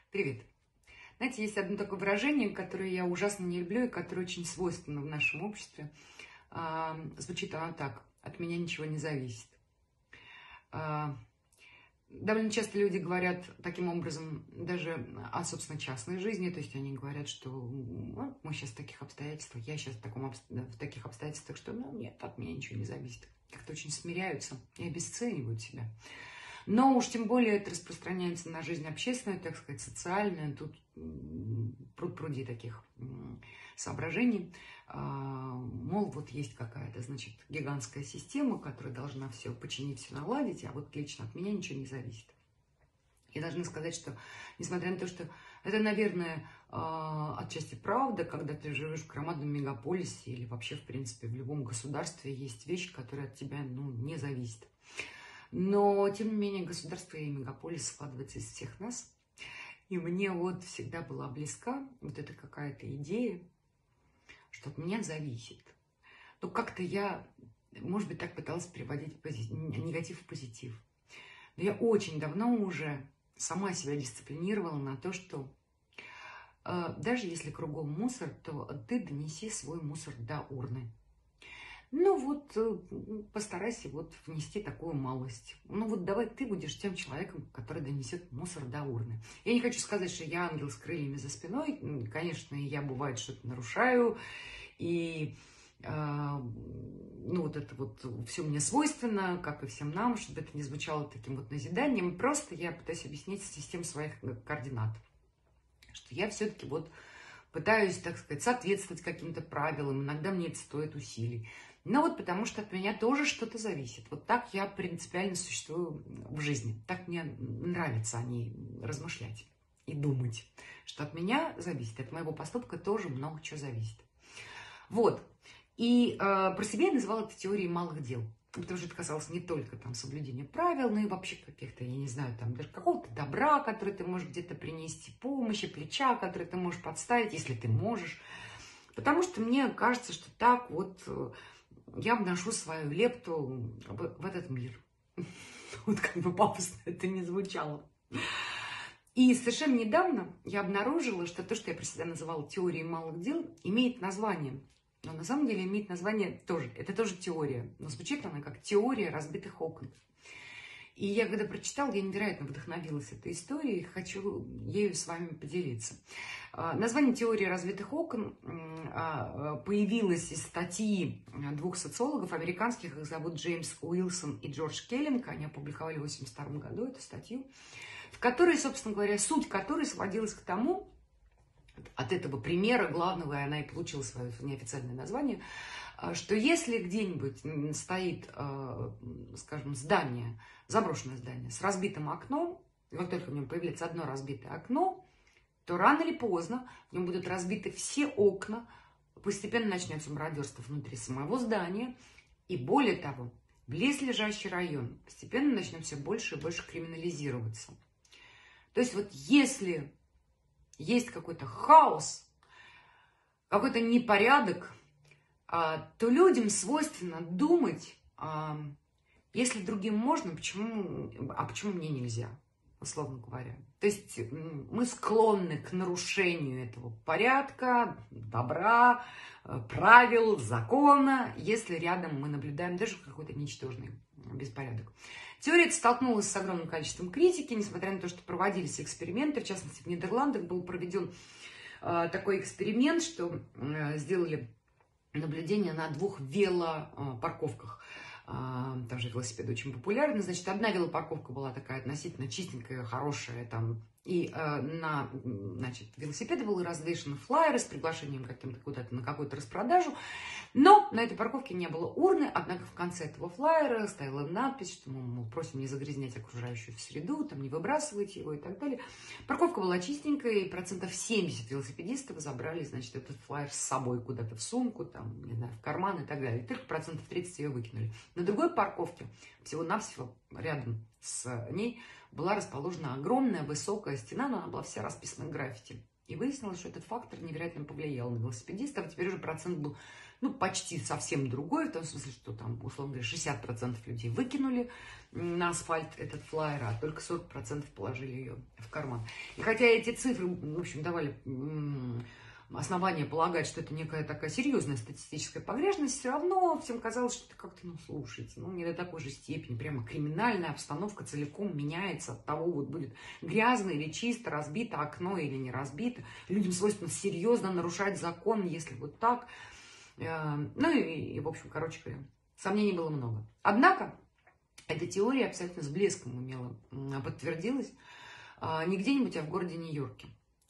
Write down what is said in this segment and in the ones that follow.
Привет. Знаете, есть одно такое выражение, которое я ужасно не люблю и которое очень свойственно в нашем обществе. Звучит оно так: от меня ничего не зависит. А, Довольно часто люди говорят таким образом даже о собственной частной жизни. То есть они говорят, что «Ну, мы сейчас в таких обстоятельствах, я сейчас в таких обстоятельствах, что нет, от меня ничего не зависит». Как-то очень смиряются и обесценивают себя. Но уж тем более это распространяется на жизнь общественную, так сказать, социальную. Тут пруд-пруди таких соображений. Мол, вот есть какая-то, значит, гигантская система, которая должна все починить, все наладить, а вот лично от меня ничего не зависит. Я должна сказать, что, несмотря на то, что это, наверное, отчасти правда, когда ты живешь в громадном мегаполисе или вообще, в принципе, в любом государстве есть вещи, которые от тебя, не зависят. Но, тем не менее, государство и мегаполис складывается из всех нас. И мне вот всегда была близка вот эта какая-то идея, что от меня зависит. Но как-то я, может быть, так пыталась переводить негатив в позитив. Но я очень давно уже сама себя дисциплинировала на то, что даже если кругом мусор, то ты донеси свой мусор до урны. Постарайся внести такую малость. Давай ты будешь тем человеком, который донесет мусор до урны. Я не хочу сказать, что я ангел с крыльями за спиной. Конечно, я бывает что-то нарушаю. И все мне свойственно, как и всем нам, чтобы это не звучало таким назиданием. Просто я пытаюсь объяснить систему своих координат. Что я все-таки пытаюсь, так сказать, соответствовать каким-то правилам. Иногда мне это стоит усилий. Но потому что от меня тоже что-то зависит. Вот так я принципиально существую в жизни. Так мне нравится о ней размышлять и думать, что от меня зависит. От моего поступка тоже много чего зависит. И про себя я называла это теорией малых дел. Потому что это касалось не только соблюдения правил, но и вообще каких-то, я не знаю, даже какого-то добра, который ты можешь где-то принести, помощи, плеча, который ты можешь подставить, если ты можешь. Потому что мне кажется, что так я вношу свою лепту в этот мир. Как бы пафосно это не звучало. И совершенно недавно я обнаружила, что то, что я про себя называла теорией малых дел, имеет название. Но на самом деле имеет название тоже. Это тоже теория. Но звучит она как теория разбитых окон. И я когда прочитала, я невероятно вдохновилась этой историей. Хочу ею с вами поделиться. Название теории разбитых окон появилось из статьи двух социологов американских. Их зовут Джеймс Уилсон и Джордж Келлинг. Они опубликовали в 1982 году эту статью, в которой, собственно говоря, суть которой сводилась к тому, от этого примера главного, и она и получила свое неофициальное название, что если где-нибудь стоит, скажем, здание, заброшенное здание с разбитым окном, и вот только в нем появляется одно разбитое окно, то рано или поздно в нем будут разбиты все окна, постепенно начнется мародерство внутри самого здания, и более того, близлежащий район постепенно начнет все больше и больше криминализироваться. То есть если есть какой-то хаос, какой-то непорядок, то людям свойственно думать, если другим можно, почему мне нельзя, условно говоря. То есть мы склонны к нарушению этого порядка, добра, правил, закона, если рядом мы наблюдаем даже какой-то ничтожный беспорядок. Теория эта столкнулась с огромным количеством критики, несмотря на то, что проводились эксперименты. В частности, в Нидерландах был проведен такой эксперимент, что сделали наблюдение на 2 велопарковках. Там же велосипеды очень популярны. Значит, одна велопарковка была такая относительно чистенькая, хорошая, и на велосипеды были развешаны флаеры с приглашением каким-то куда-то на какую-то распродажу. Но на этой парковке не было урны, однако в конце этого флаера стояла надпись, что мы просим не загрязнять окружающую среду, не выбрасывать его и так далее. Парковка была чистенькая, и 70% велосипедистов забрали, этот флаер с собой куда-то в сумку, в карман и так далее. И только 30% ее выкинули. На другой парковке, всего-навсего рядом с ней, была расположена огромная высокая стена, но она была вся расписана граффити. И выяснилось, что этот фактор невероятно повлиял на велосипедистов. Теперь уже процент был, ну, почти совсем другой, в том смысле, что там, условно говоря, 60% людей выкинули на асфальт этот флаер, а только 40% положили ее в карман. И хотя эти цифры, в общем, давали основания полагать, что это некая такая серьезная статистическая погрешность, все равно всем казалось, что это как-то, ну, слушайте, ну, не до такой же степени, прямо криминальная обстановка целиком меняется от того, вот будет грязно или чисто, разбито окно или не разбито. Людям свойственно серьезно нарушать закон, если вот так. Ну и, в общем, короче говоря, сомнений было много. Однако эта теория абсолютно с блеском умело подтвердилась не где-нибудь, а в городе Нью-Йорке.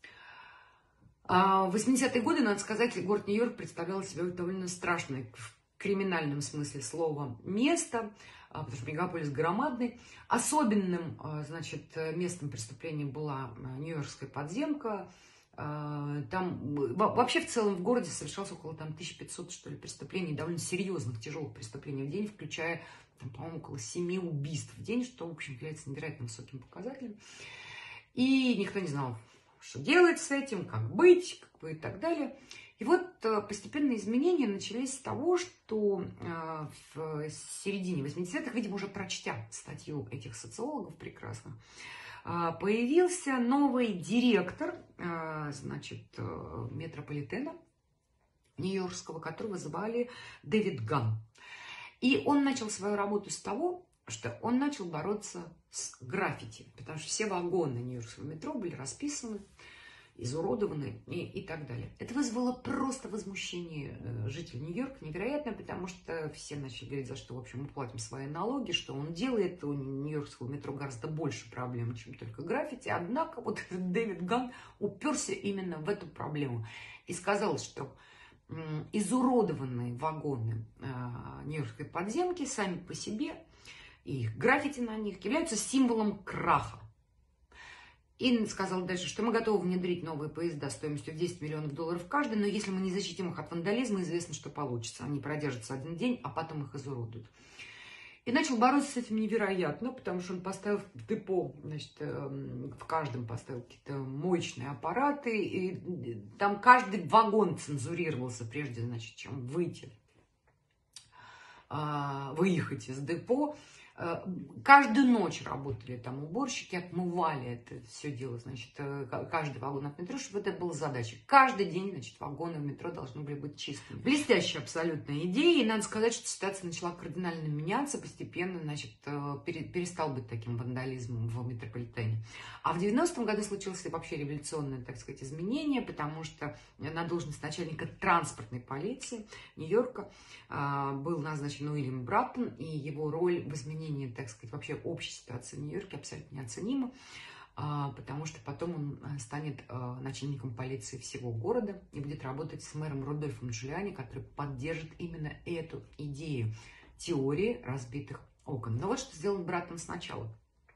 В 80-е годы, надо сказать, город Нью-Йорк представлял себе довольно страшное в криминальном смысле слова место, потому что мегаполис громадный. Особенным, значит, местом преступления была Нью-Йоркская подземка. Там вообще в целом в городе совершалось около там 1500, что ли, преступлений, довольно серьезных, тяжелых преступлений в день, включая, там, по-моему, около 7 убийств в день, что, в общем, является невероятно высоким показателем. И никто не знал, что делать с этим, как быть, как бы и так далее. И вот постепенные изменения начались с того, что в середине 80-х, видимо, уже прочтя статью этих социологов прекрасных, появился новый директор, значит, метрополитена нью-йоркского, которого звали Дэвид Ганн. И он начал свою работу с того, что он начал бороться с граффити, потому что все вагоны нью-йоркского метро были расписаны, изуродованы и так далее. Это вызвало просто возмущение жителей Нью-Йорка невероятное, потому что все начали говорить, за что, в общем, мы платим свои налоги, что он делает. У нью-йоркского метро гораздо больше проблем, чем только граффити. Однако вот этот Дэвид Ганн уперся именно в эту проблему и сказал, что изуродованные вагоны нью-йоркской подземки сами по себе и их граффити на них являются символом краха. И сказал дальше, что мы готовы внедрить новые поезда стоимостью в 10 миллионов долларов каждый, но если мы не защитим их от вандализма, известно, что получится. Они продержатся один день, а потом их изуродуют. И начал бороться с этим невероятно, потому что он поставил в депо, значит, в каждом поставил какие-то моечные аппараты, и там каждый вагон цензурировался прежде, значит, чем выйти, выехать из депо. Каждую ночь работали там уборщики, отмывали это все дело, значит, каждый вагон от метро, чтобы это была задача. Каждый день, значит, вагоны в метро должны были быть чистыми. Блестящая абсолютная идея, и надо сказать, что ситуация начала кардинально меняться, постепенно, значит, перестал быть таким вандализмом в метрополитене. А в 90-м году случилось вообще революционное, так сказать, изменение, потому что на должность начальника транспортной полиции Нью-Йорка был назначен Уильям Браттон, и его роль в изменении, так сказать, вообще общей ситуации в Нью-Йорке абсолютно неоценима, потому что потом он станет начальником полиции всего города и будет работать с мэром Рудольфом Джулиани, который поддержит именно эту идею теории разбитых окон. Но вот что сделал Браттон сначала.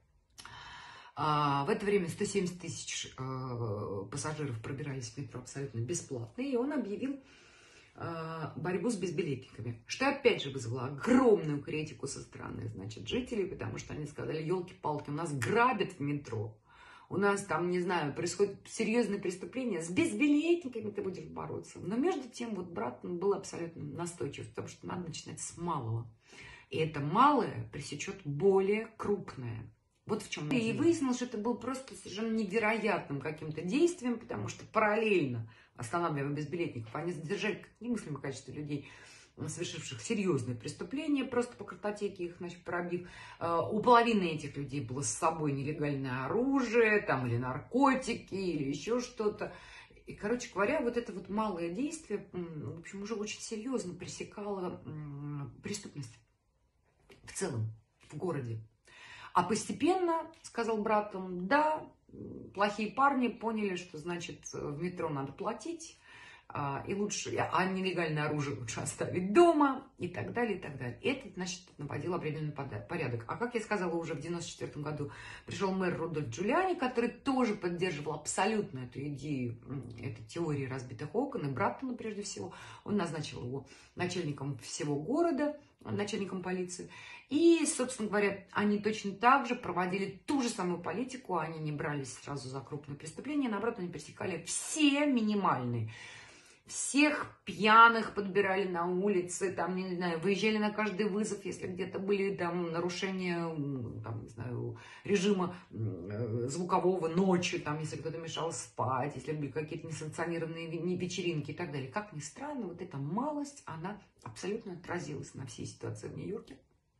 В это время 170 тысяч пассажиров пробирались в метро абсолютно бесплатно, и он объявил борьбу с безбилетниками, что опять же вызвало огромную критику со стороны, значит, жителей, потому что они сказали: елки-палки, у нас грабят в метро, у нас там, не знаю, происходит серьезное преступление, с безбилетниками ты будешь бороться. Но между тем вот Браттон был абсолютно настойчив в том, что надо начинать с малого, и это малое пресечет более крупное. Вот в чем. И выяснилось, что это было просто совершенно невероятным каким-то действием, потому что параллельно, останавливая безбилетников, они задержали немыслимое количество людей, совершивших серьезные преступления, просто по картотеке их, значит, пробив. У половины этих людей было с собой нелегальное оружие, там, или наркотики, или еще что-то. И, короче говоря, вот это вот малое действие, в общем, уже очень серьезно пресекало преступность в целом в городе. А постепенно, сказал Браттон, да, плохие парни поняли, что, значит, в метро надо платить, и лучше, а нелегальное оружие лучше оставить дома, и так далее, и так далее. Это, значит, наводило определенный порядок. А как я сказала, уже в 1994 году пришел мэр Рудольф Джулиани, который тоже поддерживал абсолютно эту идею, этой теории разбитых окон, и Браттона прежде всего. Он назначил его начальником всего города, начальником полиции. И, собственно говоря, они точно так же проводили ту же самую политику, они не брались сразу за крупные преступления, наоборот, они пресекали все минимальные. Всех пьяных подбирали на улице, там, не знаю, выезжали на каждый вызов, если где-то были там нарушения, там, не знаю, режима звукового ночью, там, если кто-то мешал спать, если были какие-то несанкционированные вечеринки и так далее. Как ни странно, вот эта малость, она абсолютно отразилась на всей ситуации в Нью-Йорке.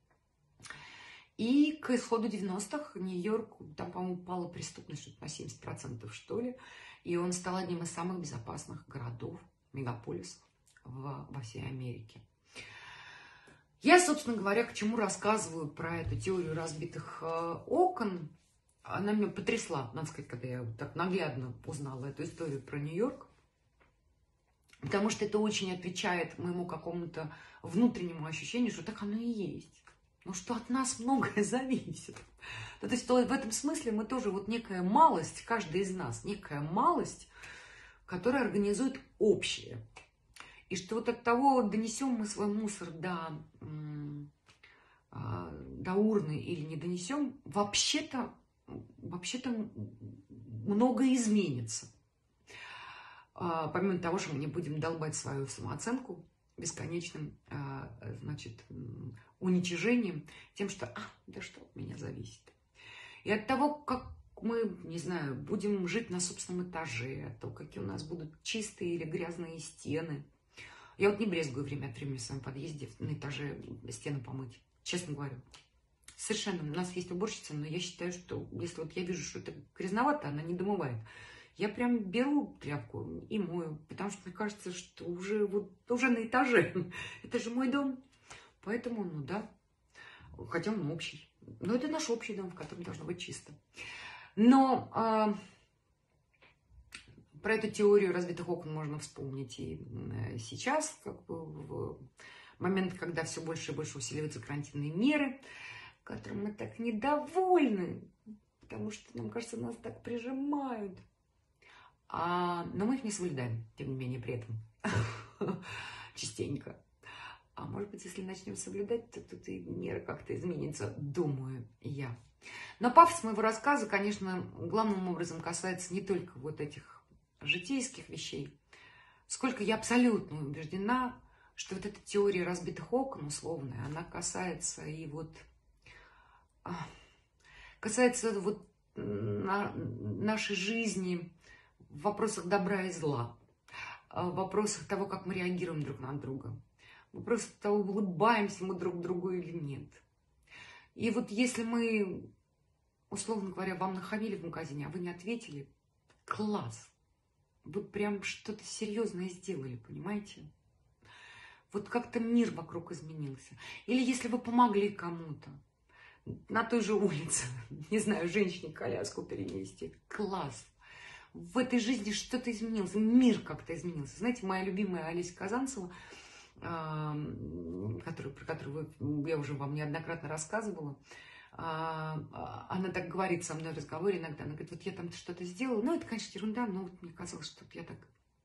И к исходу 90-х Нью-Йорк, там, по-моему, упала преступность что-то на 70%, что ли, и он стал одним из самых безопасных городов, мегаполисов во всей Америке. Я, собственно говоря, к чему рассказываю про эту теорию разбитых окон. Она меня потрясла, надо сказать, когда я так наглядно узнала эту историю про Нью-Йорк. Потому что это очень отвечает моему какому-то внутреннему ощущению, что так оно и есть. Ну, что от нас многое зависит. То есть в этом смысле мы тоже вот некая малость, каждый из нас, некая малость, которая организует общее. И что вот от того, донесем мы свой мусор до урны или не донесем, вообще-то многое изменится. Помимо того, что мы не будем долбать свою самооценку бесконечным, значит, уничижением, тем, что, да что от меня зависит. И от того, как мы, не знаю, будем жить на собственном этаже, от того, какие у нас будут чистые или грязные стены. Я вот не брезгую время от времени в своем подъезде на этаже стены помыть, честно говорю. Совершенно. У нас есть уборщица, но я считаю, что если вот я вижу, что это грязновато, она не домывает. Я прям беру тряпку и мою, потому что мне кажется, что уже на этаже. Это же мой дом. Поэтому, ну да, хотя он общий. Но это наш общий дом, в котором должно быть чисто. Но про эту теорию разбитых окон можно вспомнить и сейчас, как бы в момент, когда все больше и больше усиливаются карантинные меры, которым мы так недовольны, потому что, нам кажется, нас так прижимают. Но мы их не соблюдаем, тем не менее, при этом. Частенько. А может быть, если начнем соблюдать, то тут и мир как-то изменится, думаю я. Но пафос моего рассказа, конечно, главным образом касается не только вот этих житейских вещей, сколько я абсолютно убеждена, что вот эта теория разбитых окон условная, она касается и вот нашей жизни в вопросах добра и зла, в вопросах того, как мы реагируем друг на друга, в вопросах того, улыбаемся мы друг другу или нет. И вот если мы, условно говоря, вам нахамили в магазине, а вы не ответили, класс, вы прям что-то серьезное сделали, понимаете? Вот как-то мир вокруг изменился. Или если вы помогли кому-то на той же улице, не знаю, женщине коляску перенести, класс. В этой жизни что-то изменилось, мир как-то изменился. Знаете, моя любимая Олеся Казанцева, про которую я уже вам неоднократно рассказывала, она так говорит со мной в разговоре иногда, она говорит, вот я там что-то сделала, ну это, конечно, ерунда, но вот мне казалось, что я так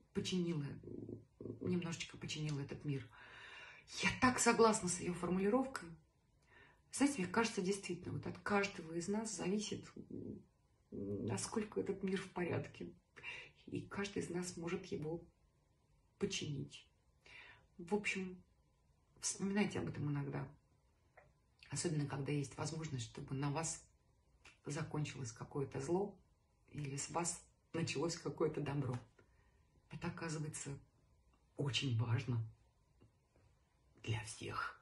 немножечко починила этот мир. Я так согласна с ее формулировкой. Знаете, мне кажется, действительно, вот от каждого из нас зависит, насколько этот мир в порядке. И каждый из нас может его починить. В общем, вспоминайте об этом иногда. Особенно, когда есть возможность, чтобы на вас закончилось какое-то зло или с вас началось какое-то добро. Это, оказывается, очень важно для всех.